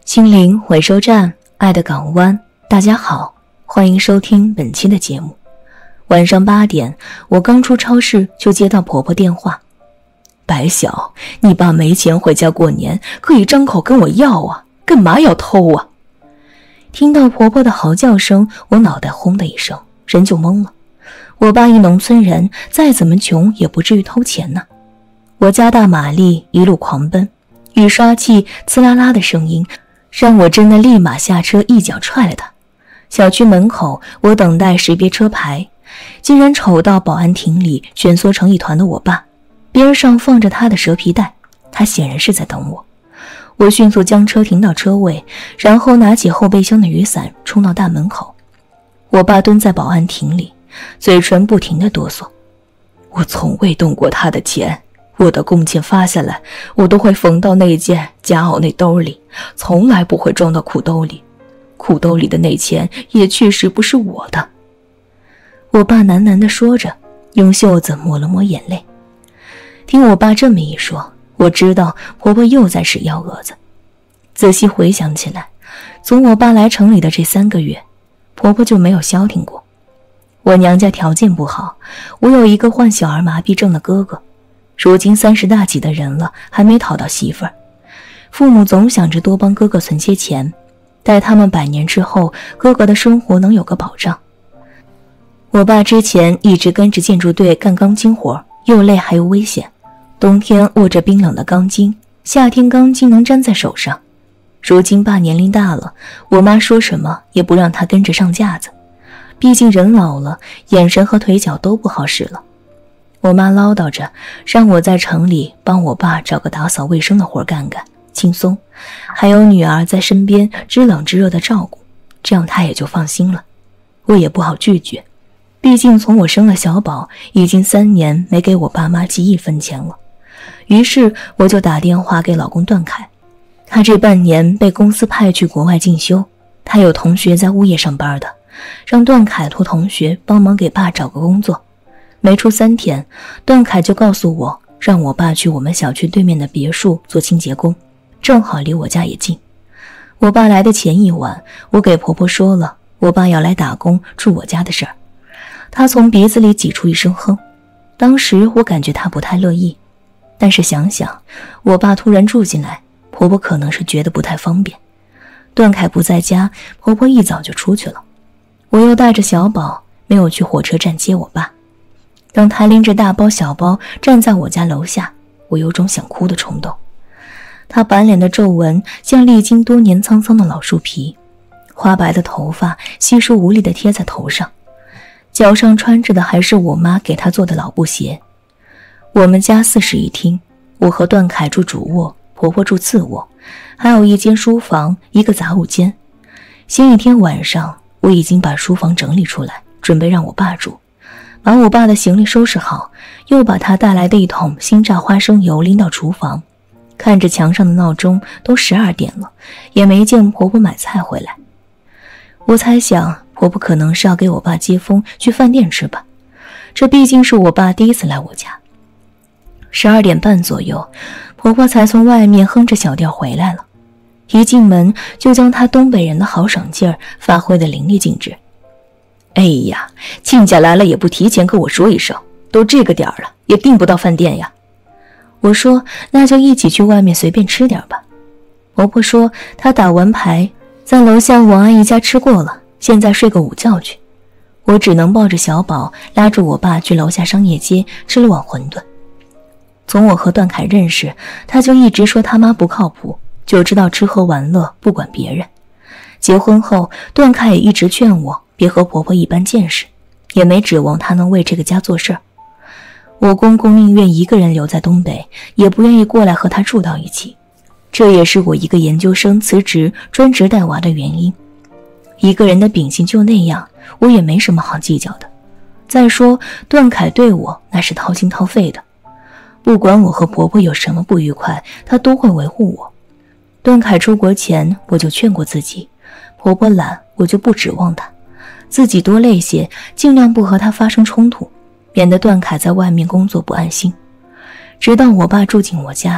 心灵回收站，爱的港湾。大家好，欢迎收听本期的节目。晚上8点，我刚出超市就接到婆婆电话。白小，你爸没钱回家过年，可以张口跟我要啊，干嘛要偷啊？听到婆婆的嚎叫声，我脑袋轰的一声，人就懵了。我爸一农村人，再怎么穷也不至于偷钱呢。我加大马力一路狂奔，雨刷器呲啦啦的声音让我真的立马下车一脚踹了他。小区门口，我等待识别车牌，竟然瞅到保安亭里蜷缩成一团的我爸，边上放着他的蛇皮袋，他显然是在等我。我迅速将车停到车位，然后拿起后备箱的雨伞冲到大门口。我爸蹲在保安亭里，嘴唇不停地哆嗦。我从未动过他的钱，我的工钱发下来，我都会缝到那件夹袄那兜里，从来不会装到裤兜里。裤兜里的那钱也确实不是我的。我爸喃喃地说着，用袖子抹了抹眼泪。听我爸这么一说，我知道婆婆又在使幺蛾子。仔细回想起来，从我爸来城里的这3个月，婆婆就没有消停过。我娘家条件不好，我有一个患小儿麻痹症的哥哥，如今30大几的人了，还没讨到媳妇儿。父母总想着多帮哥哥存些钱，待他们100年之后，哥哥的生活能有个保障。我爸之前一直跟着建筑队干钢筋活，又累还又危险，冬天握着冰冷的钢筋，夏天钢筋能粘在手上。如今爸年龄大了，我妈说什么也不让他跟着上架子，毕竟人老了，眼神和腿脚都不好使了。我妈唠叨着让我在城里帮我爸找个打扫卫生的活干干，轻松，还有女儿在身边知冷知热的照顾，这样她也就放心了。我也不好拒绝，毕竟从我生了小宝，已经3年没给我爸妈寄1分钱了。于是我就打电话给老公段凯，他这半年被公司派去国外进修，他有同学在物业上班的，让段凯托同学帮忙给爸找个工作。没出3天，段凯就告诉我，让我爸去我们小区对面的别墅做清洁工，正好离我家也近。我爸来的前一晚，我给婆婆说了我爸要来打工住我家的事儿。她从鼻子里挤出一声哼，当时我感觉她不太乐意，但是想想我爸突然住进来，婆婆可能是觉得不太方便。段凯不在家，婆婆一早就出去了，我又带着小宝没有去火车站接我爸。当他拎着大包小包站在我家楼下，我有种想哭的冲动。他满脸的皱纹像历经多年沧桑的老树皮，花白的头发稀疏无力地贴在头上，脚上穿着的还是我妈给他做的老布鞋。我们家4室1厅，我和段凯住主卧，婆婆住次卧，还有一间书房，一个杂物间。前一天晚上，我已经把书房整理出来，准备让我爸住，把我爸的行李收拾好，又把他带来的1桶新榨花生油拎到厨房。看着墙上的闹钟，都12点了，也没见婆婆买菜回来。我猜想婆婆可能是要给我爸接风去饭店吃吧，这毕竟是我爸第一次来我家。12点半左右，婆婆才从外面哼着小调回来了，一进门就将她东北人的豪爽劲儿发挥得淋漓尽致。哎呀，亲家来了也不提前跟我说一声，都这个点儿了也订不到饭店呀。我说那就一起去外面随便吃点吧。婆婆说她打完牌在楼下王阿姨家吃过了，现在睡个午觉去。我只能抱着小宝拉住我爸去楼下商业街吃了碗馄饨。从我和段凯认识，他就一直说他妈不靠谱，就知道吃喝玩乐不管别人。结婚后，段凯也一直劝我别和婆婆一般见识，也没指望她能为这个家做事儿。我公公宁愿一个人留在东北，也不愿意过来和他住到一起，这也是我一个研究生辞职专职带娃的原因。一个人的秉性就那样，我也没什么好计较的。再说段凯对我那是掏心掏肺的，不管我和婆婆有什么不愉快，他都会维护我。段凯出国前，我就劝过自己，婆婆懒，我就不指望她，自己多累些，尽量不和她发生冲突，免得段凯在外面工作不安心。直到我爸住进我家，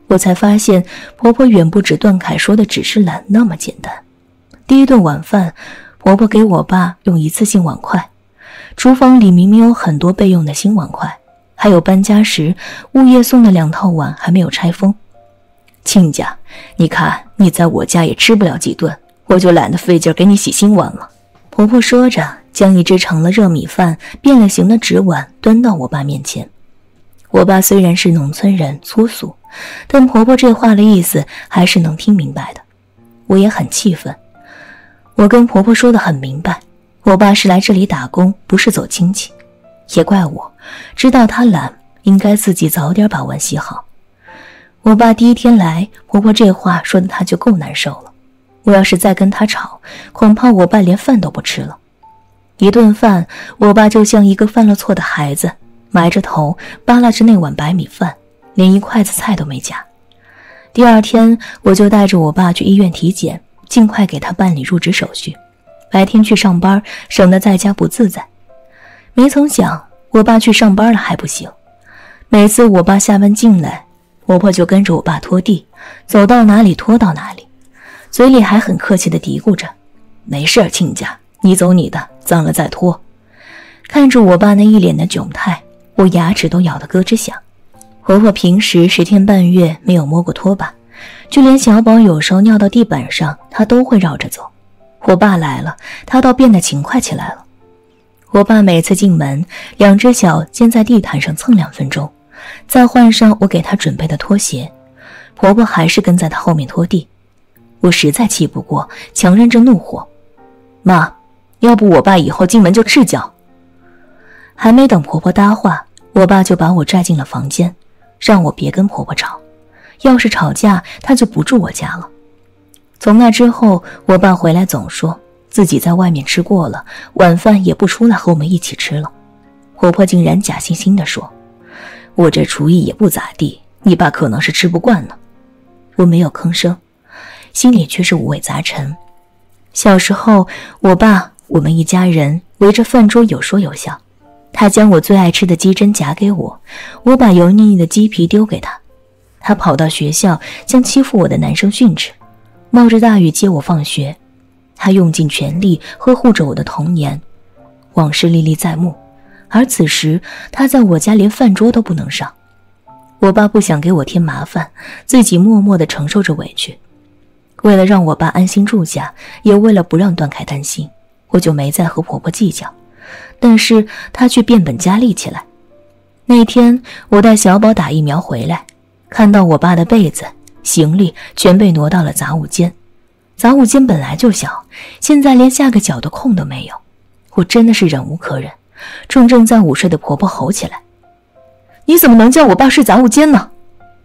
我才发现婆婆远不止段凯说的只是懒那么简单。第一顿晚饭，婆婆给我爸用一次性碗筷，厨房里明明有很多备用的新碗筷，还有搬家时物业送的2套碗还没有拆封。亲家，你看你在我家也吃不了几顿，我就懒得费劲给你洗新碗了。婆婆说着，将一只盛了热米饭变了形的纸碗端到我爸面前。我爸虽然是农村人，粗俗，但婆婆这话的意思还是能听明白的。我也很气愤，我跟婆婆说得很明白，我爸是来这里打工，不是走亲戚。也怪我，知道他懒，应该自己早点把碗洗好。我爸第一天来，婆婆这话说的他就够难受了。我要是再跟他吵，恐怕我爸连饭都不吃了。一顿饭，我爸就像一个犯了错的孩子，埋着头扒拉着那碗白米饭，连一筷子菜都没夹。第二天，我就带着我爸去医院体检，尽快给他办理入职手续。白天去上班，省得在家不自在。没曾想，我爸去上班了还不行。每次我爸下班进来，婆婆就跟着我爸拖地，走到哪里拖到哪里，嘴里还很客气地嘀咕着：“没事，亲家，你走你的，脏了再拖。”看着我爸那一脸的窘态，我牙齿都咬得咯吱响。婆婆平时10天半月没有摸过拖把，就连小宝有时候尿到地板上，她都会绕着走。我爸来了，她倒变得勤快起来了。我爸每次进门，2只脚先在地毯上蹭2分钟，再换上我给他准备的拖鞋，婆婆还是跟在他后面拖地。我实在气不过，强忍着怒火：“妈，要不我爸以后进门就赤脚。”还没等婆婆搭话，我爸就把我拽进了房间，让我别跟婆婆吵，要是吵架他就不住我家了。从那之后，我爸回来总说自己在外面吃过了，晚饭也不出来和我们一起吃了。婆婆竟然假惺惺地说：“我这厨艺也不咋地，你爸可能是吃不惯呢。”我没有吭声，心里却是五味杂陈。小时候，我们一家人围着饭桌有说有笑，他将我最爱吃的鸡胗夹给我，我把油腻腻的鸡皮丢给他。他跑到学校将欺负我的男生训斥，冒着大雨接我放学。他用尽全力呵护着我的童年，往事历历在目。而此时，他在我家连饭桌都不能上。我爸不想给我添麻烦，自己默默地承受着委屈。为了让我爸安心住下，也为了不让段凯担心，我就没再和婆婆计较。但是她却变本加厉起来。那天我带小宝打疫苗回来，看到我爸的被子、行李全被挪到了杂物间。杂物间本来就小，现在连下个脚的空都没有。我真的是忍无可忍，冲正在午睡的婆婆吼起来：“你怎么能叫我爸睡杂物间呢？”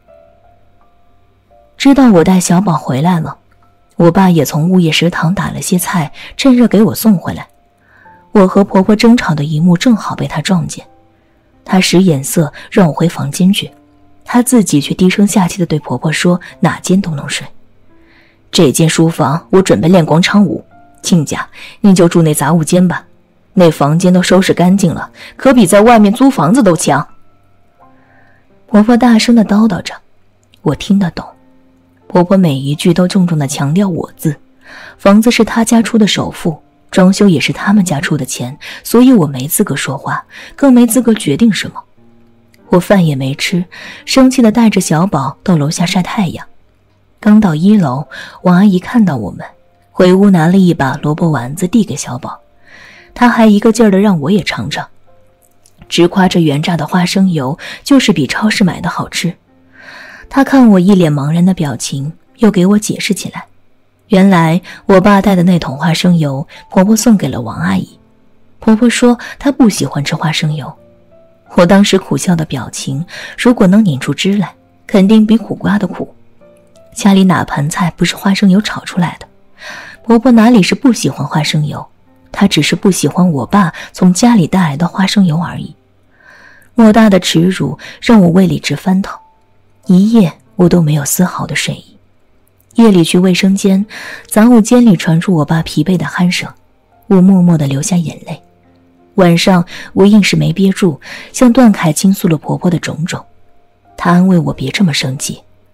知道我带小宝回来了，我爸也从物业食堂打了些菜，趁热给我送回来。我和婆婆争吵的一幕正好被他撞见，他使眼色让我回房间去，他自己却低声下气地对婆婆说哪间都能睡。这间书房我准备练广场舞，亲家你就住那杂物间吧，那房间都收拾干净了，可比在外面租房子都强。婆婆大声地叨叨着，我听得懂。婆婆每一句都重重地强调我字，房子是她家出的首付，装修也是他们家出的钱，所以我没资格说话，更没资格决定什么。我饭也没吃，生气地带着小宝到楼下晒太阳。刚到1楼，王阿姨看到我们，回屋拿了一把萝卜丸子递给小宝，她还一个劲儿地让我也尝尝，直夸这原榨的花生油就是比超市买的好吃。她看我一脸茫然的表情，又给我解释起来，原来我爸带的那桶花生油，婆婆送给了王阿姨。婆婆说她不喜欢吃花生油。我当时苦笑的表情，如果能拧出汁来，肯定比苦瓜的苦。家里哪盘菜不是花生油炒出来的？婆婆哪里是不喜欢花生油，她只是不喜欢我爸从家里带来的花生油而已。莫大的耻辱让我胃里直翻腾，一夜我都没有丝毫的睡意。夜里去卫生间，杂物间里传出我爸疲惫的鼾声，我默默地流下眼泪。晚上我硬是没憋住，向段凯倾诉了婆婆的种种。他安慰我别这么生气，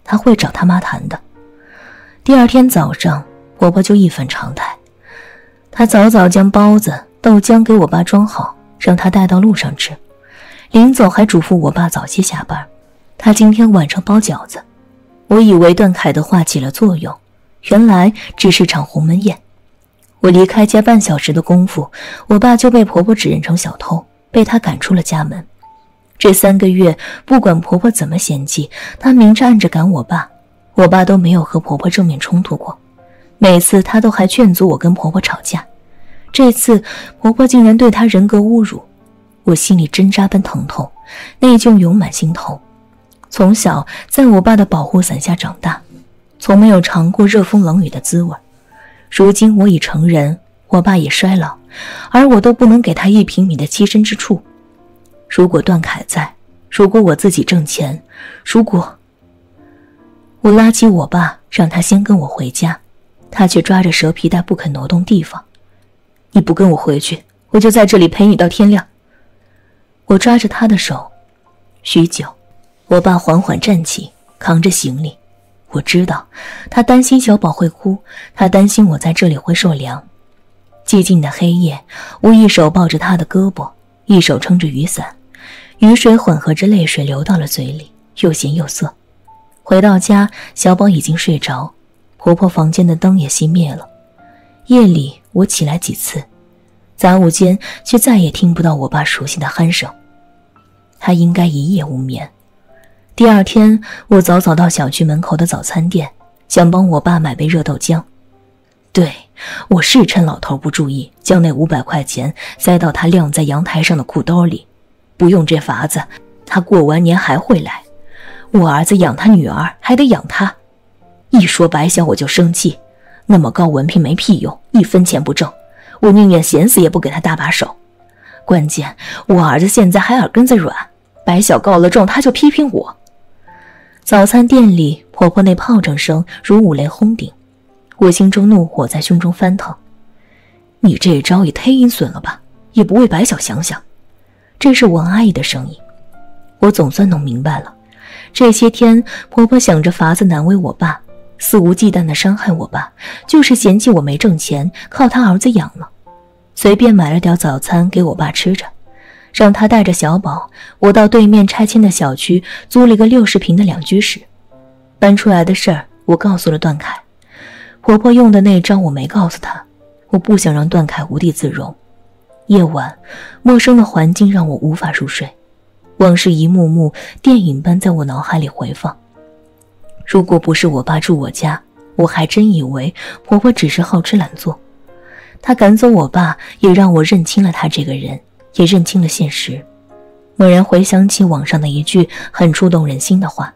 她会找她妈谈的。第二天早上，婆婆就一反常态，她早早将包子、豆浆给我爸装好，让他带到路上吃。临走还嘱咐我爸早些下班，她今天晚上包饺子。我以为段凯的话起了作用，原来只是场鸿门宴。我离开家半小时的功夫，我爸就被婆婆指认成小偷，被她赶出了家门。这3个月，不管婆婆怎么嫌弃，她明着暗着赶我爸，我爸都没有和婆婆正面冲突过。每次她都还劝阻我跟婆婆吵架，这次婆婆竟然对她人格侮辱，我心里针扎般疼痛，内疚涌满心头。从小在我爸的保护伞下长大，从没有尝过热风冷雨的滋味。如今我已成人，我爸也衰老，而我都不能给他1平米的栖身之处。如果段凯在，如果我自己挣钱，如果……我拉起我爸，让他先跟我回家，他却抓着蛇皮袋不肯挪动地方。你不跟我回去，我就在这里陪你到天亮。我抓着他的手，许久，我爸缓缓站起，扛着行李。我知道他担心小宝会哭，他担心我在这里会受凉。寂静的黑夜，我一手抱着他的胳膊，一手撑着雨伞，雨水混合着泪水流到了嘴里，又咸又涩。回到家，小宝已经睡着，婆婆房间的灯也熄灭了。夜里我起来几次，杂物间却再也听不到我爸熟悉的鼾声。他应该一夜无眠。第二天，我早早到小区门口的早餐店，想帮我爸买杯热豆浆。对，我是趁老头不注意，将那500块钱塞到他晾在阳台上的裤兜里。不用这法子，他过完年还会来。我儿子养他女儿，还得养他。一说白小我就生气，那么高文凭没屁用，1分钱不挣，我宁愿闲死也不给他搭把手。关键我儿子现在还耳根子软，白小告了状他就批评我。早餐店里，婆婆那炮仗声如五雷轰顶，我心中怒火在胸中翻腾。你这招也忒阴损了吧，也不为白小想想。这是王阿姨的声音。我总算弄明白了，这些天婆婆想着法子难为我爸，肆无忌惮地伤害我爸，就是嫌弃我没挣钱，靠他儿子养了。随便买了点早餐给我爸吃着，让他带着小宝，我到对面拆迁的小区租了一个60平的2居室。搬出来的事儿我告诉了段凯，婆婆用的那招我没告诉他，我不想让段凯无地自容。夜晚，陌生的环境让我无法入睡，往事一幕幕电影般在我脑海里回放。如果不是我爸住我家，我还真以为婆婆只是好吃懒做。她赶走我爸，也让我认清了她这个人，也认清了现实。猛然回想起网上的一句很触动人心的话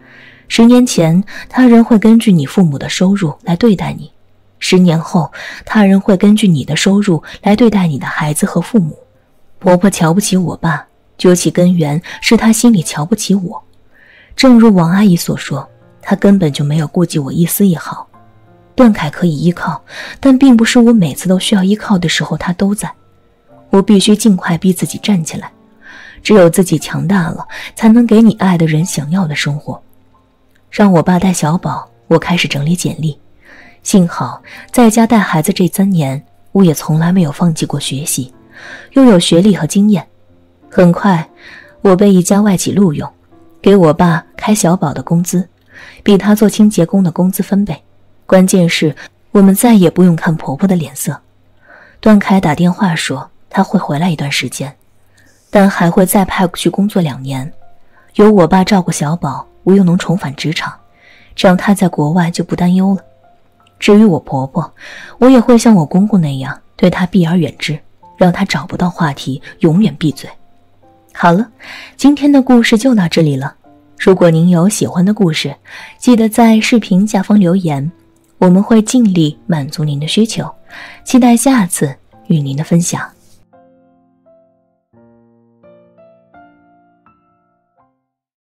：10年前，他人会根据你父母的收入来对待你；10年后，他人会根据你的收入来对待你的孩子和父母。婆婆瞧不起我爸，究其根源是她心里瞧不起我。正如王阿姨所说，她根本就没有顾及我一丝一毫。段凯可以依靠，但并不是我每次都需要依靠的时候他都在。我必须尽快逼自己站起来，只有自己强大了，才能给你爱的人想要的生活。让我爸带小宝，我开始整理简历。幸好在家带孩子这3年，我也从来没有放弃过学习，又有学历和经验。很快，我被一家外企录用，给我爸开小宝的工资，比他做清洁工的工资分倍。关键是我们再也不用看婆婆的脸色。段凯打电话说他会回来一段时间，但还会再派去工作2年。有我爸照顾小宝，我又能重返职场，这样他在国外就不担忧了。至于我婆婆，我也会像我公公那样对她避而远之，让她找不到话题，永远闭嘴。好了，今天的故事就到这里了。如果您有喜欢的故事，记得在视频下方留言，我们会尽力满足您的需求，期待下次与您的分享。